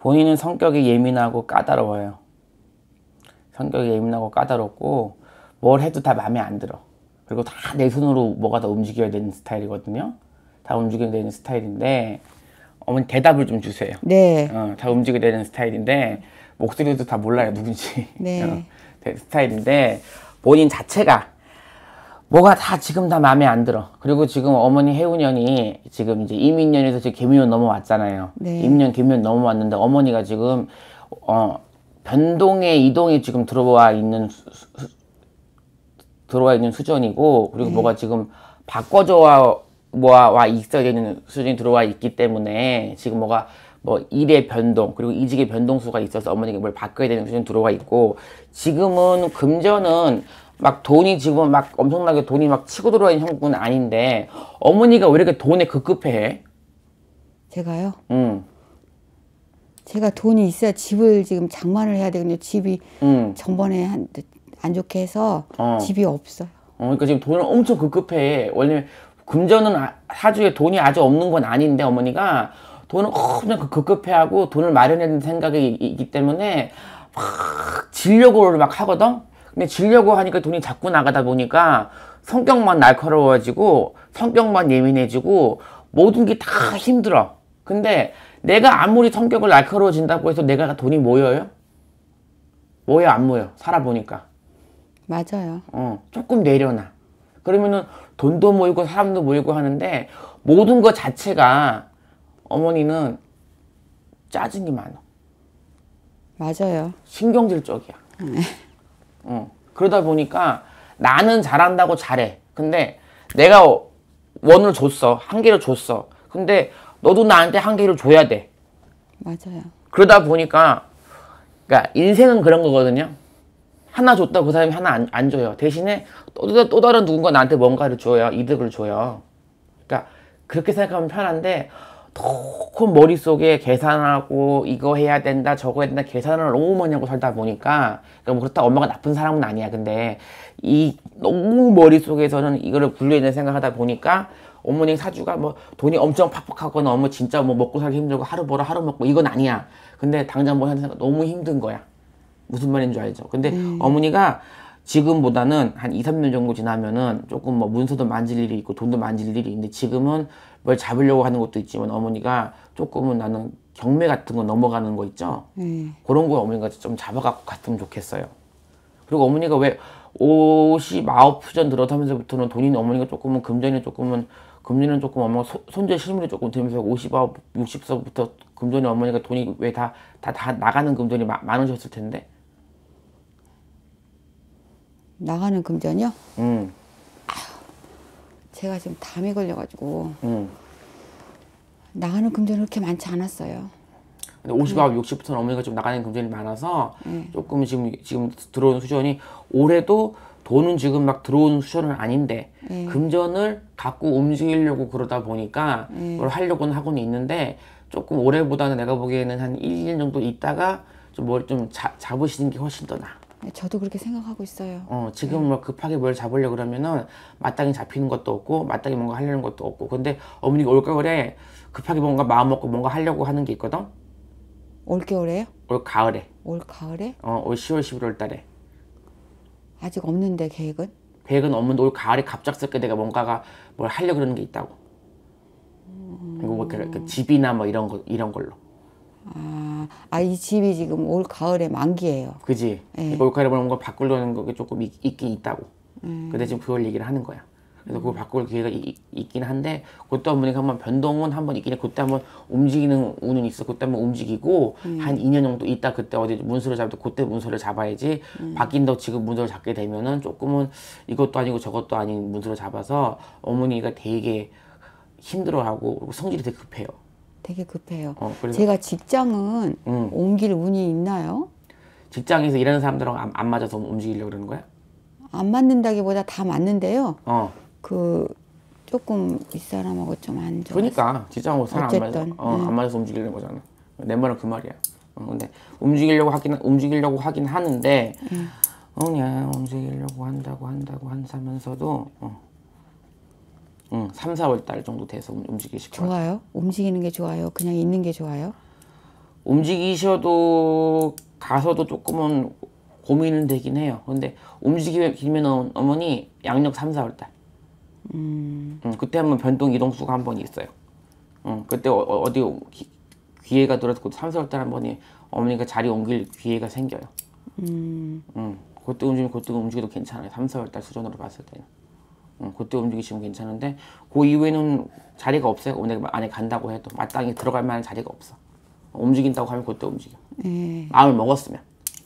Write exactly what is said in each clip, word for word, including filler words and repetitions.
본인은 성격이 예민하고 까다로워요. 성격이 예민하고 까다롭고 뭘 해도 다 마음에 안 들어. 그리고 다 내 손으로 뭐가 다 움직여야 되는 스타일이거든요. 다 움직여야 되는 스타일인데 어머니 대답을 좀 주세요. 네. 어, 다 움직여야 되는 스타일인데 목소리도 다 몰라요 누군지. 네. 어, 스타일인데 본인 자체가 뭐가 다 지금 다 마음에 안 들어. 그리고 지금 어머니 해운년이 지금 이제 이민년에서 지금 개미년 넘어왔잖아요. 네. 이민년 개미년 넘어왔는데 어머니가 지금 어 변동의 이동이 지금 들어와 있는 수, 수, 들어와 있는 수준이고 그리고 네. 뭐가 지금 바꿔져 와, 와, 와 있어야 되는 수준이 들어와 있기 때문에 지금 뭐가 뭐 일의 변동 그리고 이직의 변동수가 있어서 어머니가 뭘 바꿔야 되는 수준이 들어와 있고 지금은 금전은 막 돈이 지금 막 엄청나게 돈이 막 치고 들어와 있는 형국은 아닌데 어머니가 왜 이렇게 돈에 급급해? 제가요? 응. 제가 돈이 있어야 집을 지금 장만을 해야 되거든요. 집이 응. 전번에 한, 안 좋게 해서 어. 집이 없어요. 어, 그러니까 지금 돈을 엄청 급급해. 원래 금전은 아, 사주에 돈이 아주 없는 건 아닌데 어머니가 돈을 엄청 급급해하고 돈을 마련하는 생각이 있기 때문에 막 지려고 막 하거든. 근데 지려고 하니까 돈이 자꾸 나가다 보니까 성격만 날카로워지고 성격만 예민해지고 모든 게 다 힘들어. 근데 내가 아무리 성격을 날카로워진다고 해서 내가 돈이 모여요? 모여 안 모여? 살아보니까. 맞아요. 어, 조금 내려놔. 그러면은 돈도 모이고 사람도 모이고 하는데 모든 것 자체가 어머니는 짜증이 많아. 맞아요. 신경질 쪽이야. 어, 그러다 보니까 나는 잘한다고 잘해. 근데 내가 원을 줬어. 한 개를 줬어. 근데 너도 나한테 한 개를 줘야 돼. 맞아요. 그러다 보니까 그러니까 인생은 그런 거거든요. 하나 줬다고 그 사람이 하나 안, 안 줘요. 대신에 또, 또 다른 누군가 나한테 뭔가를 줘요. 이득을 줘요. 그러니까 그렇게 생각하면 편한데 조금 머릿속에 계산하고 이거 해야 된다 저거 해야 된다 계산을 너무 많이 하고 살다 보니까 그러니까 뭐 그렇다고 엄마가 나쁜 사람은 아니야. 근데 이 너무 머릿속에서는 이거를 분류해야 생각하다 보니까 어머니 사주가 뭐 돈이 엄청 팍팍하거나 어머 진짜 뭐 먹고 살기 힘들고 하루 벌어 하루 먹고 이건 아니야. 근데 당장 뭐 하는 생각 너무 힘든 거야. 무슨 말인지 알죠? 근데 음. 어머니가 지금보다는 한 이, 삼 년 정도 지나면은 조금 뭐 문서도 만질 일이 있고 돈도 만질 일이 있는데 지금은 뭘 잡으려고 하는 것도 있지만 어머니가 조금은 나는 경매 같은 거 넘어가는 거 있죠? 음. 그런 거 어머니가 좀 잡아갖고 갔으면 좋겠어요. 그리고 어머니가 왜 오십, 아홉 전 들어서면서부터는 돈이 어머니가 조금은 금전이 조금은 금전은 조금 어머니가 소, 손재 실물이 조금 들면서 오십, 아홉, 육십 서부터 금전이 어머니가 돈이 왜 다 다 다 나가는 금전이 마, 많으셨을 텐데. 나가는 금전이요? 응. 아휴, 제가 지금 담에 걸려가지고 응. 나가는 금전이 그렇게 많지 않았어요. 근데 오십, 아홉, 육십부터는 어머니가 좀 나가는 금전이 많아서 네. 조금 지금 지금 들어오는 수전이 올해도 돈은 지금 막 들어오는 수준은 아닌데 네. 금전을 갖고 움직이려고 그러다 보니까 네. 뭘 하려고는 하고는 있는데 조금 올해보다는 내가 보기에는 한 일 년 정도 있다가 좀 뭘 좀 잡으시는 게 훨씬 더 나아. 저도 그렇게 생각하고 있어요. 어, 지금 네. 뭐 급하게 뭘 잡으려고 그러면은 마땅히 잡히는 것도 없고 마땅히 뭔가 하려는 것도 없고 근데 어머니가 올겨울에 급하게 뭔가 마음 먹고 뭔가 하려고 하는 게 있거든? 올겨울에요? 올 가을에. 올 가을에? 어, 올 시월, 십일월 달에. 아직 없는데 계획은? 계획은 없는데 올 가을에 갑작스럽게 내가 뭔가가 뭘 하려고 그러는 게 있다고. 음... 그리고 뭐 그, 그 집이나 뭐 이런 거 이런 걸로. 아, 아, 이 집이 지금 올 가을에 만기예요. 그지? 네. 올 가을에 뭔가 바꾸려는 게 조금 있, 있긴 있다고. 음. 근데 지금 그걸 얘기를 하는 거야. 그래서 그걸 바꿀 기회가 이, 있긴 한데 그때 어머니가 한번 변동은 한번 있긴 해. 그때 한번 움직이는 운은 있어. 그때 한번 움직이고 음. 한 이 년 정도 있다 그때 어디 문서를 잡을 때 그때 문서를 잡아야지 음. 바뀐다고 지금 문서를 잡게 되면은 조금은 이것도 아니고 저것도 아닌 문서를 잡아서 어머니가 되게 힘들어하고 성질이 되게 급해요. 되게 급해요. 어, 제가 직장은 음. 옮길 운이 있나요? 직장에서 일하는 사람들하고 안, 안 맞아서 움직이려고 그러는 거야? 안 맞는다기보다 다 맞는데요. 어. 그 조금 윗사람하고 좀 안 좋아. 그러니까 직장하고 사람 안 맞아. 어, 음. 안 맞아서 움직이려는 거잖아. 내 말은 그 말이야. 어, 근데 움직이려고 하긴 움직이려고 하긴 하는데 음. 어, 그냥 움직이려고 한다고 한다고 한다면서도 어. 응, 삼, 사월 달 정도 돼서 움직이실 거예요. 좋아요? 움직이는 게 좋아요? 그냥 있는 게 좋아요? 움직이셔도 가서도 조금은 고민은 되긴 해요. 근데 움직이면 어머니 양력 삼, 사월 달. 음. 음, 그때 한번 변동 이동수가 한 번 있어요. 음, 그때 어, 어디 기, 기회가 들어서 삼, 사월 달 한 번이 어머니가 자리 옮길 기회가 생겨요. 음. 음, 그때 움직이면 그때 움직여도 괜찮아요. 삼, 사월 달 수준으로 봤을 때는. 음, 그때 움직이시면 괜찮은데 그 이후에는 자리가 없어요. 오늘 안에 간다고 해도 마땅히 들어갈 만한 자리가 없어. 움직인다고 하면 그때 움직여. 예. 마음을 먹었으면.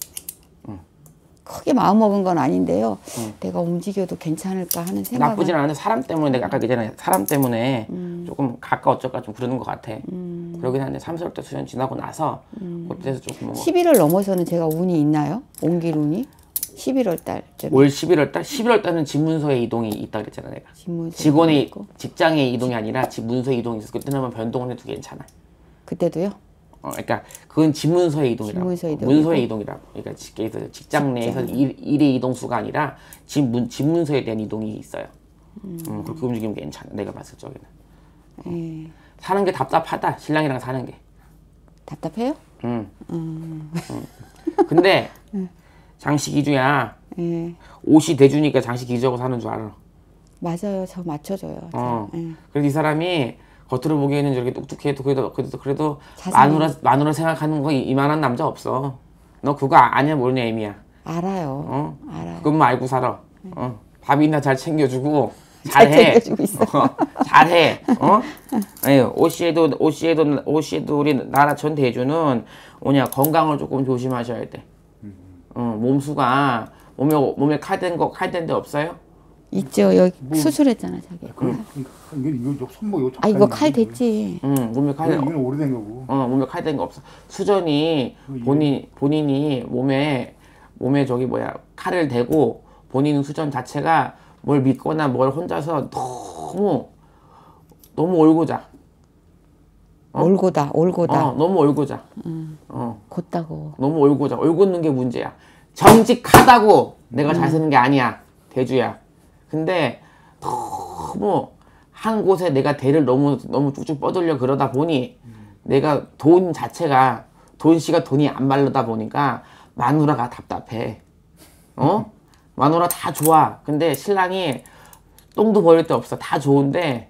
크게 마음 먹은 건 아닌데요. 음. 내가 움직여도 괜찮을까 하는 생각은. 나쁘진 않은데 사람 때문에 내가 아까 그잖아요. 사람 때문에 음. 조금 가까 어쩔까 좀 그러는 것 같아. 음. 그러긴 한데 삼, 사월 달 수련 지나고 나서 음. 그때서 조금 뭐 십일월 넘어서는 제가 운이 있나요? 옮길 운이? 십일월 달쯤. 올 십일월 달? 십일월 달은 집 문서의 이동이 있다 그랬잖아 내가. 직원의 있고. 직장의 이동이 아니라 집 문서의 이동이 있어서 그때는 한번 변동을 해도 괜찮아. 그때도요? 어, 그러니까 그건 집 문서의 이동이라고. 문서 이동이고. 문서의 이동이라고. 그러니까 직계에서 직장 내에서 일, 일의 이동수가 아니라 집, 문, 집 문서에 대한 이동이 있어요. 음. 음, 그렇게 움직이면 괜찮아. 내가 봤을 적에는. 예. 사는 게 답답하다. 신랑이랑 사는 게. 답답해요? 응. 음. 음. 근데 장식 이주야. 예. 옷이 대주니까 장식 이주하고 사는 줄 알아. 맞아요. 저 맞춰줘요. 어. 예. 그래서 이 사람이 겉으로 보기에는 저렇게 똑똑해도 그래도 그래도 그래도 마누라 마누라 생각하는 거 이만한 남자 없어. 너 그거 아냐 모르냐 애미야. 알아요. 어? 알아요. 그것만 알고 살아. 어? 밥이나 잘 챙겨주고 잘 잘해. 챙겨주고 있어. 어, 잘해. 어? 아니 오씨에도 오씨에도 오씨에도 우리 나라 전 대주는 뭐냐 건강을 조금 조심하셔야 돼. 어, 몸수가 몸에 몸에 칼된 거 칼된 데 없어요? 있죠. 여기 뭐, 수술했잖아 자기. 그, 이거 이거 손목 이거. 아 이거 칼 됐지. 응, 몸에 칼. 이건 오래된 거고. 어, 몸에 칼 된 거 없어. 수전이 본인 본인이 몸에 몸에 저기 뭐야 칼을 대고 본인 수전 자체가 뭘 믿거나 뭘 혼자서 너무 너무 올고자. 어? 올고다, 올고다. 어, 너무 올고자. 음, 어, 곧다고. 너무 올고자. 올고는 게 문제야. 정직하다고 내가 잘 쓰는 게 아니야, 대주야. 근데 너무 한 곳에 내가 대를 너무 너무 쭉쭉 뻗으려 그러다 보니 음. 내가 돈 자체가 돈 씨가 돈이 안 마르다 보니까 마누라가 답답해. 어? 마누라 다 좋아. 근데 신랑이 똥도 버릴 데 없어. 다 좋은데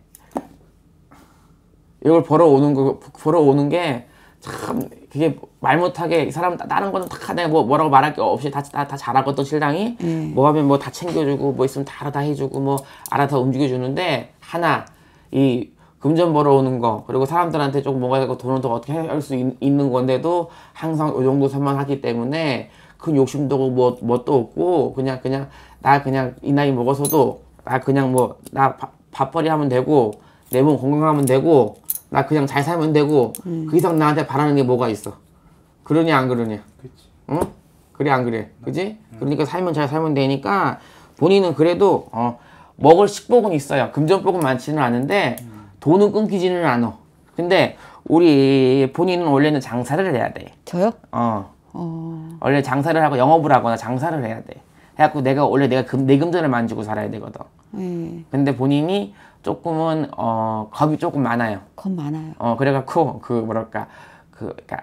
이걸 벌어오는 거 벌어오는 게 참 그게 말 못하게 이 사람 다른 거는 다 내가 뭐 뭐라고 말할 게 없이 다 다 다 잘하거든 신랑이. 음. 뭐 하면 뭐 다 챙겨주고 뭐 있으면 다 다 해주고 뭐 알아서 움직여주는데 하나 이 금전 벌어오는 거 그리고 사람들한테 조금 뭔가 되고 돈을 더 어떻게 할 수 있는 건데도 항상 이 정도 선만 하기 때문에 큰 욕심도 뭐 뭣도 없고 그냥 그냥 나 그냥 이 나이 먹어서도 나 그냥 뭐 나 밥벌이 하면 되고 내 몸 건강하면 되고 나 그냥 잘 살면 되고 음. 그 이상 나한테 바라는 게 뭐가 있어. 그러냐 안 그러냐. 그치. 응? 그래 안 그래. 그지? 음. 그러니까 살면 잘 살면 되니까 본인은 그래도 어, 먹을 식복은 있어요. 금전복은 많지는 않은데 음. 돈은 끊기지는 않아. 근데 우리 본인은 원래는 장사를 해야 돼. 저요? 어. 어. 원래 장사를 하고 영업을 하거나 장사를 해야 돼. 해갖고 내가 원래 내가 금, 내 금전을 만지고 살아야 되거든. 음. 근데 본인이 조금은 어 겁이 조금 많아요. 겁 많아요. 어 그래갖고 그 뭐랄까 그 그러니까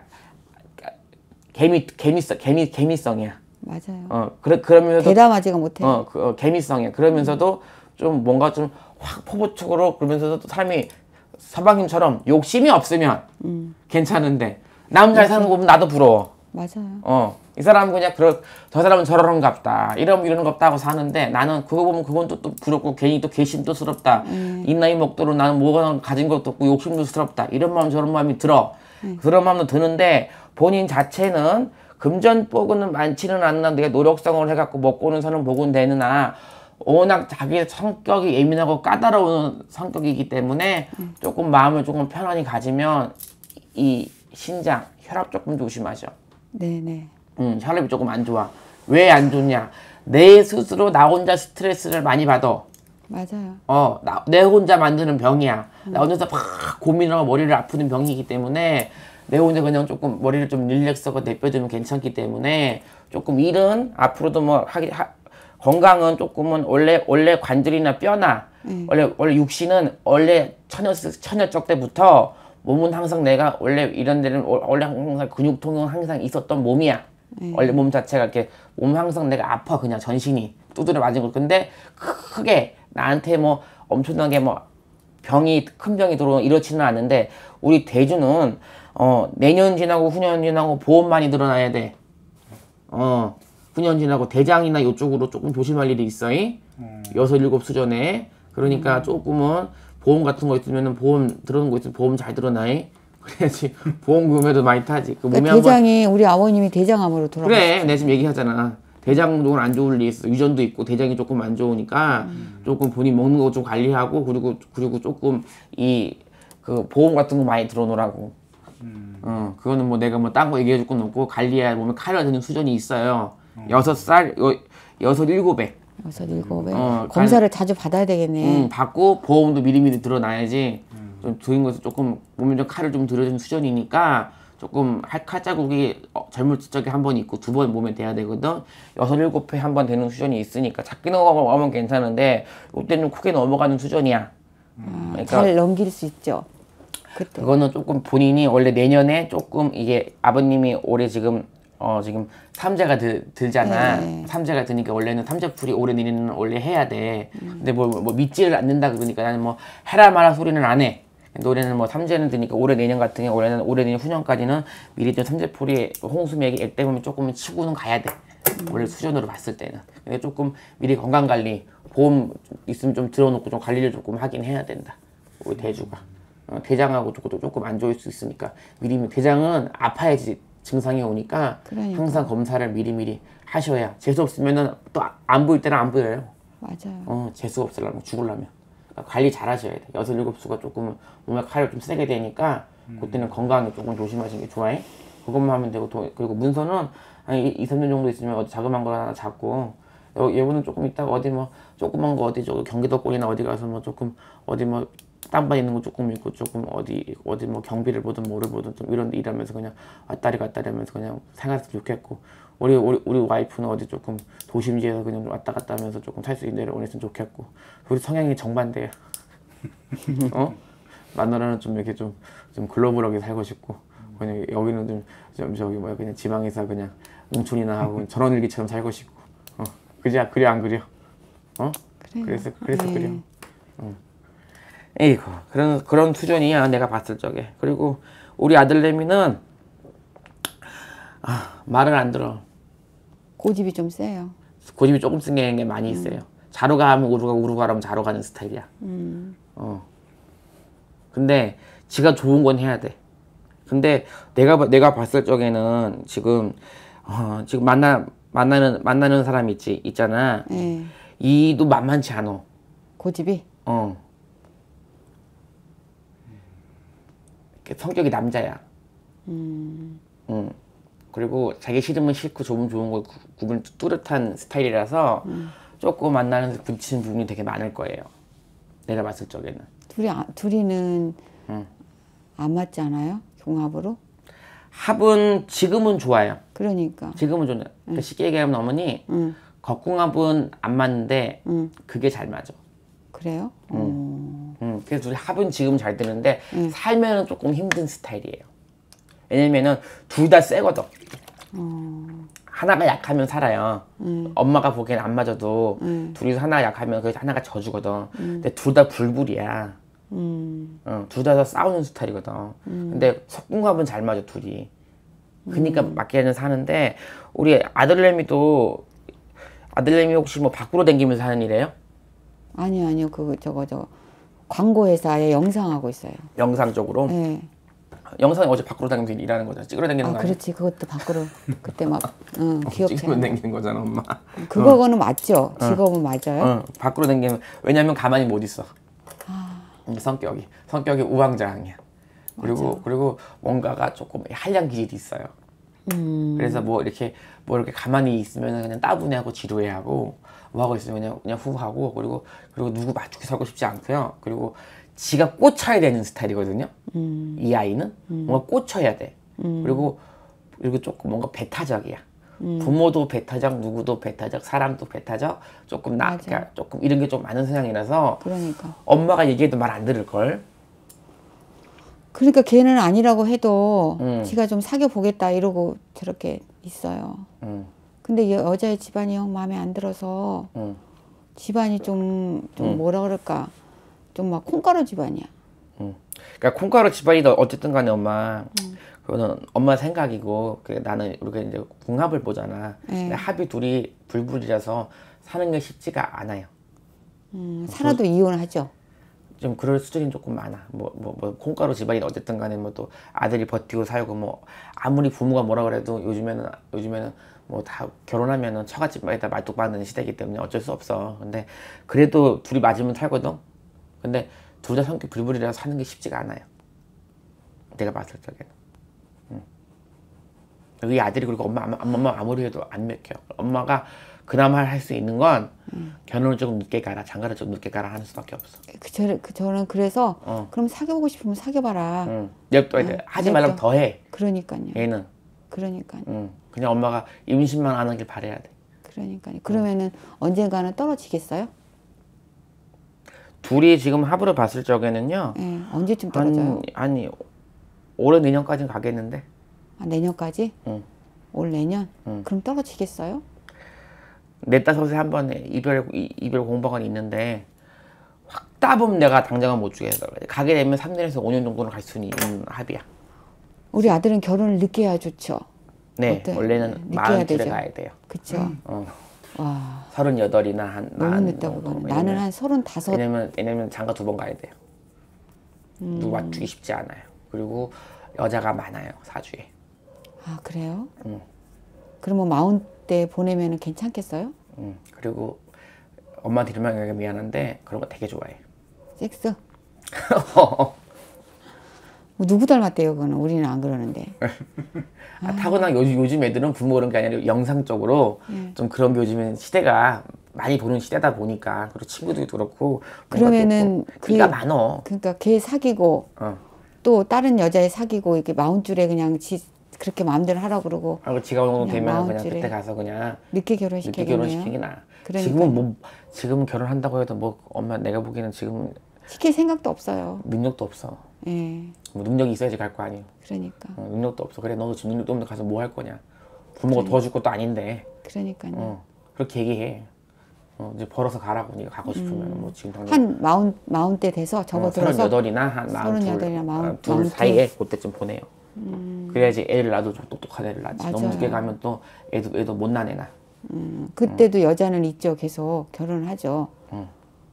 개미 개미성 개미 개미성이야. 맞아요. 어 그래 그러면서도 대담하지가 못해. 어, 그, 어 개미성이야. 그러면서도 음. 좀 뭔가 좀 확 포부축으로 그러면서도 삶이 서방님처럼 욕심이 없으면 음. 괜찮은데 남 잘 사는 거 보면 나도 부러워. 맞아요. 어, 이 사람은 그냥 그러, 저 사람은 저러는갑다. 이런 이러는 갑다 하고 사는데 나는 그거 보면 그건 또, 또 부럽고 괜히 또 개심도스럽다. 음. 이 나이 먹도록 나는 뭐가 가진 것도 없고 욕심도스럽다. 이런 마음 저런 마음이 들어. 음. 그런 마음도 드는데 본인 자체는 금전복은 많지는 않나 내가 노력성을 해갖고 먹고는 사는 복은 되느나 워낙 자기 성격이 예민하고 까다로운 성격이기 때문에 음. 조금 마음을 조금 편안히 가지면 이 신장, 혈압 조금 조심하셔. 네네. 음, 혈압이 조금 안 좋아. 왜 안 좋냐? 내 스스로 나 혼자 스트레스를 많이 받아. 맞아요. 어, 나, 내 혼자 만드는 병이야. 음. 나 혼자서 막 고민하고 머리를 아프는 병이기 때문에 내 혼자 그냥 조금 머리를 좀 릴렉스하고 내빼주면 괜찮기 때문에 조금 일은 앞으로도 뭐 하기 하, 건강은 조금은 원래 원래 관절이나 뼈나 음. 원래 원래 육신은 원래 처녀 처녀적 때부터 몸은 항상 내가 원래 이런 데는 원래 항상 근육통은 항상 있었던 몸이야. 네. 원래 몸 자체가 이렇게 몸 항상 내가 아파 그냥 전신이 두드려 맞은 거. 근데 크게 나한테 뭐 엄청나게 뭐 병이 큰 병이 들어오는 이렇지는 않은데 우리 대주는 어 내년 지나고 후년 지나고 보험 많이 들어놔야 돼. 어 후년 지나고 대장이나 이쪽으로 조금 조심할 일이 있어. 이 여섯 일곱 수전에. 그러니까 조금은 보험 같은 거 있으면은 보험 들어오는 거 있으면 보험 잘 들어놔. 그래야지 보험금에도 많이 타지. 그 몸에 그러니까 한번 대장이 우리 아버님이 대장암으로 돌아갔어요. 그래, 내가 지금 얘기하잖아. 대장도 안 좋을 리 있어. 유전도 있고 대장이 조금 안 좋으니까 음. 조금 본인 먹는 거 좀 관리하고 그리고 그리고 조금 이 그 보험 같은 거 많이 들어놓으라고. 음. 어, 그거는 뭐 내가 뭐 딴 거 얘기해 줄 건 없고 관리해야 몸에 칼이 드는 수준이 있어요. 여섯 살, 여, 여섯 일곱에. 여섯 일곱에 어, 검사를 자주 받아야 되겠네. 응, 받고 보험도 미리미리 들어놔야지. 좀 들은 것은 조금 몸에 좀 칼을 좀 들어주는 수준이니까 조금 할 칼자국이 어, 젊을 적에 한 번 있고 두 번 몸에 돼야 되거든. 여섯 일곱 회 한 번 되는 수준이 있으니까 작게 넘어가면 괜찮은데 이때는 크게 넘어가는 수준이야. 아, 그러니까 잘 넘길 수 있죠. 그때. 그거는 조금 본인이 원래 내년에 조금 이게 아버님이 올해 지금 어 지금 삼재가 들, 들잖아. 네. 삼재가 드니까 원래는 삼재풀이 올해 내년은 원래 해야 돼. 근데 뭐, 뭐 믿지를 않는다 그러니까 나는 뭐 해라 마라 소리는 안 해. 근데 올해는 뭐 삼재는 드니까 올해 내년 같은 경우 올해는 올해 내년 후년까지는 미리 좀 삼재풀이 홍수맥이 액 때문에 조금은 치고는 가야 돼. 원래 수준으로 봤을 때는. 근데 조금 미리 건강 관리 보험 있으면 좀 들어놓고 좀 관리를 조금 하긴 해야 된다. 우리 대주가. 어, 대장하고 조금, 조금 안 좋을 수 있으니까 미리 대장은 아파야지 증상이 오니까 그러니까. 항상 검사를 미리미리 하셔야 재수 없으면은 또 안 보일 때는 안 보여요. 맞아요. 어 재수 없으려면 죽으려면 그러니까 관리 잘 하셔야 돼. 여섯 일곱 수가 조금 몸에 칼을 좀 세게 되니까 그때는 건강에 조금 조심하시는 게 좋아해. 그것만 하면 되고 또, 그리고 문서는 한 이, 삼 년 정도 있으면 어디 자그만 거 하나 잡고 여, 얘분은 조금 있다가 어디 뭐 조그만 거 어디 저 경기도권이나 어디 가서 뭐 조금 어디 뭐 땅밭 있는 거 조금 있고 조금 어디 어디 뭐 경비를 보든 뭐를 보든 좀 이런 데 일하면서 그냥 왔다리 갔다리 하면서 그냥 생활했으면 좋겠고 우리 우리 우리 와이프는 어디 조금 도심지에서 그냥 왔다 갔다 하면서 조금 살 수 있는 데를 원했으면 좋겠고 우리 성향이 정반대야. 어? 마누라는 좀 이렇게 좀 좀 글로벌하게 살고 싶고 그냥 여기는 좀, 좀 저기 뭐야 그냥 지방에서 그냥 농촌이나 하고 전원일기처럼 살고 싶고 어 그래 그래 안 그려? 어? 그래요. 그래서 그래서 네. 그려. 응. 에이구 그런 그런 수준이야 내가 봤을 적에. 그리고 우리 아들내미는 아, 말을 안 들어. 고집이 좀 세요. 고집이 조금 쓴 게 많이 있어요. 자러 가면 우르가 우르 가라면 자러 가는 스타일이야. 음. 어. 근데 지가 좋은 건 해야 돼. 근데 내가 봐- 내가 봤을 적에는 지금 어, 지금 만나 만나는 만나는 사람 있지 있잖아. 예. 이도 만만치 않어. 고집이. 어. 이렇게 성격이 남자야. 음. 응. 그리고 자기 싫으면 싫고 좋으면 좋은 거 구- 구분 뚜렷한 스타일이라서 음. 조금 만나는 부딪히는 부분이 되게 많을 거예요. 내가 봤을 적에는. 둘이 아, 둘이는 응. 안 맞지 않아요? 궁합으로? 합은 지금은 좋아요. 그러니까. 지금은 좋네. 그러니까 쉽게 얘기하면 어머니 응. 겉궁합은 안 맞는데 응. 그게 잘 맞아. 그래요? 어. 응. 그래서 둘이 합은 지금 잘 되는데 응. 살면은 조금 힘든 스타일이에요. 왜냐면은 둘 다 세거든. 어. 하나가 약하면 살아요. 응. 엄마가 보기엔 안 맞아도 응. 둘이서 하나 약하면 그 하나가 져주거든. 근데 둘 다 불불이야. 음. 어, 둘 다 싸우는 스타일이거든. 근데 석궁합은 잘 맞아 둘이. 그러니까 맞게는 사는데 우리 아들내미도 아들내미 혹시 뭐 밖으로 댕기면서 하는 일이에요? 아니요, 아니요. 그 저거 저 광고 회사에 영상하고 있어요. 영상적으로? 예. 영상이 어제 밖으로 다니면서 일하는 거잖아. 찍으러 다니는 아, 거 아니야? 그렇지. 그것도 밖으로 그때 막 응, 기억해. 찍으러 다니는 거잖아, 엄마. 그거는 맞죠? 직업은 맞아요? 어, 밖으로 다니면 왜냐면 가만히 못 있어. 음, 성격이 성격이 우왕좌왕이야. 그리고 그리고 뭔가가 조금 한량 기질이 있어요. 음. 그래서 뭐 이렇게 뭐 이렇게 가만히 있으면 그냥 따분해하고 지루해하고 뭐 하고 있으면 그냥 그냥 후하고 그리고 그리고 누구 맞추고 살고 싶지 않고요. 그리고 지가 꽂혀야 되는 스타일이거든요. 음. 이 아이는 뭔가 꽂혀야 돼. 그리고 그리고 조금 뭔가 배타적이야. 음. 부모도 배타적, 누구도 배타적, 사람도 배타적. 조금 나, 맞아. 그러니까 조금 이런 게 좀 많은 성향이라서 그러니까. 엄마가 얘기해도 말 안 들을 걸. 그러니까 걔는 아니라고 해도 음. 지가 좀 사귀어 보겠다 이러고 저렇게 있어요. 응, 근데 여, 여자의 집안이 영 마음에 안 들어서 응, 집안이 좀, 좀 음. 뭐라 그럴까. 좀 막 콩가루 집안이야. 응. 그러니까 콩가루 집안이다 어쨌든 간에 엄마 그거는 엄마 생각이고 그 나는 우리가 이제 궁합을 보잖아. 네. 근데 합이 둘이 불불이라서 사는 게 쉽지가 않아요. 음, 살아도 이혼하죠. 좀 그럴 수준이 조금 많아. 뭐, 뭐, 뭐, 콩가루 집안이다 어쨌든 간에 뭐 또 아들이 버티고 살고 뭐 아무리 부모가 뭐라 그래도 요즘에는, 요즘에는 뭐 다 결혼하면은 처갓집에다 말뚝 박는 시대이기 때문에 어쩔 수 없어. 근데 그래도 둘이 맞으면 살거든? 근데 둘 다 성격 불불이라서 사는 게 쉽지가 않아요. 내가 봤을 적에는. 응. 우리 아들이 그리고 엄마, 엄마, 엄마 아무리 해도 안 맥혀. 엄마가 그나마 할 수 있는 건 음. 결혼을 조금 늦게 가라, 장가를 좀 늦게 가라 하는 수밖에 없어. 그, 저, 그, 저는 그래서 어. 그럼 사귀어보고 싶으면 사귀어봐라. 응. 냅둬야 돼. 응, 하지 말라면 냅둬. 더 해. 그러니까요. 얘는. 그러니까요. 응. 그냥 엄마가 임신만 안 하길 바라야 돼. 그러니까요. 그러면은 언젠가는 떨어지겠어요? 둘이 지금 합으로 봤을 적에는요. 예, 언제쯤 떨어져요? 한, 아니, 올해 내년까지는 가겠는데. 아, 내년까지? 응. 올 내년? 응. 그럼 떨어지겠어요? 넷다섯에 한 번에 이별, 이- 이별 공방은 있는데 확 따보면 내가 당장은 못 주겠어. 가게 되면 삼 년에서 오 년 정도는 갈 수 있는 합이야. 우리 아들은 결혼을 늦게 해야 좋죠. 네, 어때? 원래는 늦게 해야 마흔둘에 되죠. 가야 돼요. 그쵸? 어, 와, 서른여덟이나 한 너무 마흔 늦다 정도. 그거는. 왜냐면- 나는 한 서른다섯. 왜냐면 왜냐면 장가 두 번 가야 돼요. 음. 누구 맞추기 쉽지 않아요. 그리고 여자가 많아요 사주에. 아, 그래요? 응. 그러면 마흔 때 보내면은 괜찮겠어요? 응. 그리고 엄마한테 이런 말 미안한데 그런 거 되게 좋아해. 섹스? 뭐 누구 닮았대요, 그거는. 우리는 안 그러는데. 아, 타고난 요즘, 요즘 애들은 부모 그런 게 아니라 영상적으로 네. 좀 그런 게 요즘엔 시대가 많이 보는 시대다 보니까 그리고 친구들도 그렇고 그러면은 끼가 그- 많어. 그러니까 걔 사귀고 어. 또 다른 여자애 사귀고 이렇게 마흔줄에 그냥 지 그렇게 마음대로 하라고 그러고 하고 지가 어느 정도 그냥 되면 그냥 마흔줄에 그때 가서 그냥 늦게 늦게 결혼시켜야겠네요. 결혼시키기 나. 그러니까요. 지금은 뭐 지금 결혼한다고 해도 뭐 엄마 내가 보기에는 지금 시킬 생각도 없어요. 능력도 없어. 예, 뭐 능력이 있어야지 갈 거 아니에요. 그러니까. 어, 능력도 없어. 그래 너도 지금 능력도 없는데 가서 뭐 할 거냐. 부모가 도와줄 것도 아닌데. 그러니까요. 어. 그렇게 얘기해. 어, 이제 벌어서 가라고 네가 가고 싶으면 뭐 지금 당장 한 마흔 마흔 때 돼서 접어들어서 서른여덟이나 한 마흔 둘, 서른여덟이나 마흔- 어, 둘 마흔 사이에 그때쯤 보내요. 그래야지 애를 낳아도 좀 똑똑한 애를 낳지. 너무 맞아요. 늦게 가면 또 애도 애도 못난 애나. 음, 그때도 여자는 있죠. 계속 결혼을 하죠. 응.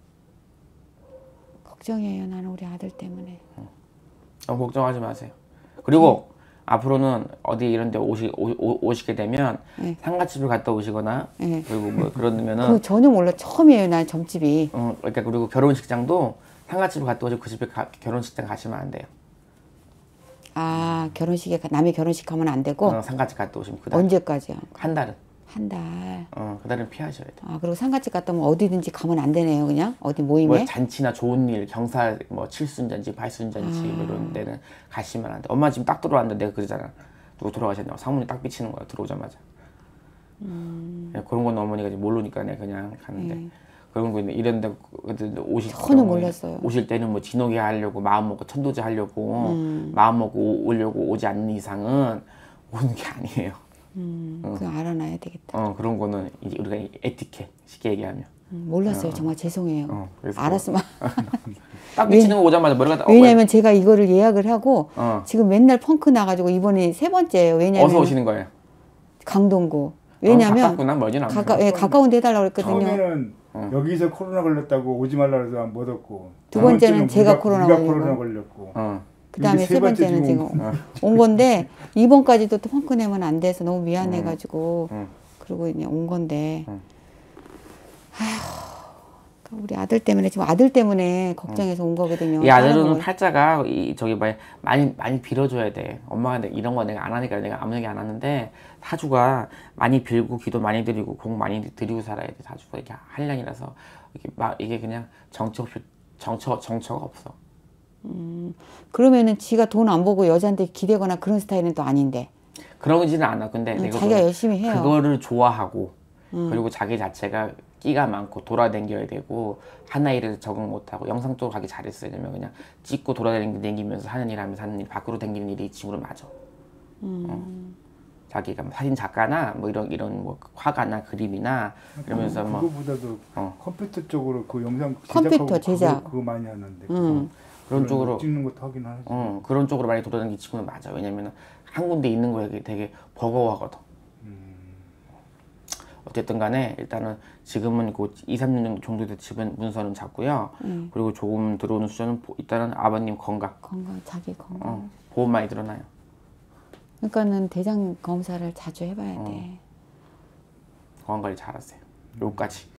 걱정이에요. 나는 우리 아들 때문에. 너무 걱정하지 마세요. 그리고 앞으로는 어디 이런 데 오시, 오, 오, 오시게 되면 네. 상가집을 갔다 오시거나 네. 그리고 뭐 그러면은 그거 전혀 몰라. 처음이에요. 난 점집이. 어, 그러니까 그리고 결혼식장도 상가집을 갔다 오시고 그 집에 가, 결혼식장 가시면 안 돼요. 아, 결혼식에 가- 남의 결혼식 가면 안 되고 어, 상가집 갔다 오시면 그 달, 언제까지요? 한 달은 한 달. 어, 그 달은 피하셔야 돼요. 아, 그리고 상가집 갔다 오면 어디든지 가면 안 되네요. 그냥 어디 모임에. 뭐 잔치나 좋은 일, 경사 뭐 칠순잔치, 팔순잔치 아. 뭐 이런 데는 가시면 안 돼. 엄마 지금 딱 들어왔는데 내가 그러잖아. 누구 돌아가셨냐고 상문이 딱 비치는 거야 들어오자마자. 음. 야, 그런 건 어머니가 이제 모르니까 내가 그냥 가는데 네. 그런 거 있네. 이런데 오실 전혀 몰랐어요. 오실 때는 뭐 진호기 하려고 마음 먹고 천도제 하려고 음. 마음 먹고 오- 오려고 오지 않는 이상은 오는 게 아니에요. 음, 그거 알아놔야 되겠다. 어 그런 거는 이제 우리가 에티켓 쉽게 얘기하면 음, 몰랐어요. 정말 죄송해요. 어, 그래서 알았으면. 딱 비치는 거 오자마자 머리가 딱 왜냐면 제가 이거를 예약을 하고 어. 지금 맨날 펑크 나가지고 이번이 세 번째예요. 왜냐면 어서 오시는 거예요. 강동구. 어, 왜냐면 가깝구나 멀진 않고. 가까, 예, 가까운 데 해달라고 그랬거든요. 처음에는 여기서 코로나 걸렸다고 오지 말라 그래서 못 왔고. 두 번째는 제가 우리가, 코로나 우리가 걸리고. 코로나 걸렸고. 어. 그 다음에 이게 세 번째는 지금 지금 온- 온 건데 이번까지도 또 펑크 내면 안 돼서 너무 미안해가지고 음. 그러고 이제 온 건데 음. 아휴 우리 아들 때문에 지금 아들 때문에 걱정해서 온 거거든요. 이 아들은 다른 거- 팔자가 이 저기 뭐 많이 많이 빌어줘야 돼. 엄마가 내- 이런 거 내가 안 하니까 내가 아무 얘기 안 하는데 사주가 많이 빌고 기도 많이 드리고 공 많이 드리고 살아야 돼. 사주가 이게 한량이라서 이게 막 이게 그냥 정처 없이 정처 정처가 없어. 그러면은 지가 돈 안 보고 여자한테 기대거나 그런 스타일은 또 아닌데 그러지는 않아. 근데 응, 내가 자기가 그- 열심히 해요. 그거를 좋아하고 그리고 자기 자체가 끼가 많고 돌아다녀야 되고 하나 일을 적응 못하고 영상 쪽으로 가기 잘했어요. 왜냐면 그냥 찍고 돌아다니면서 하는 일 하면서 하는 일, 밖으로 다니는 일이 이 친구는 맞아. 음. 어. 자기가 뭐 사진 작가나 뭐 이런 이런 뭐 화가나 그림이나 이러면서 뭐 그거보다도 어. 컴퓨터 쪽으로 그 영상 컴퓨터 제작하고 제작. 그거, 그거 많이 하는데 음. 그런 쪽으로 찍는 것도 하긴 하지. 어, 그런 쪽으로 많이 돌아다니는 친구는 맞아. 왜냐면 한 군데 있는 거에 되게 버거워하거든. 음. 어쨌든 간에 일단은 지금은 그 이, 삼 년 정도 돼서 집은 문서는 잡고요. 음. 그리고 조금 들어오는 수저는 보- 일단은 아버님 건강, 건강, 자기 건강. 어, 보험 많이 들어놔요. 그러니까는 대장 검사를 자주 해봐야 어. 돼. 건강 관리 잘하세요. 요까지.